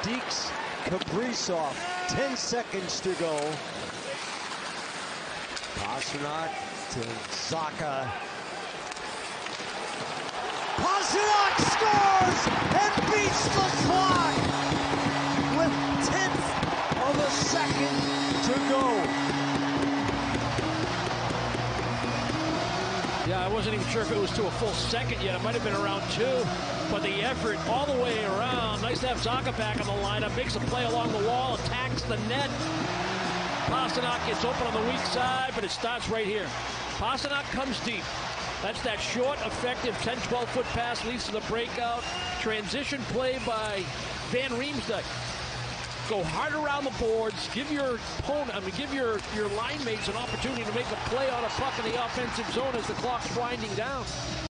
Deeks Kaprizov, 10 seconds to go. Pastrnak to Zacha. Pastrnak scores and beats the clock with 1/10 of a second to go. Yeah, I wasn't even sure if it was to a full second yet. It might have been around 2, but the effort all the way around. Nice to have Zacha back on the lineup. Makes a play along the wall, attacks the net. Pastrnak gets open on the weak side, but it starts right here. Pastrnak comes deep. That's that short, effective 10-12 foot pass leads to the breakout. Transition play by Van Riemsdyk. Go hard around the boards. Give your opponent, give your line mates an opportunity to make a play on a puck in the offensive zone as the clock's winding down.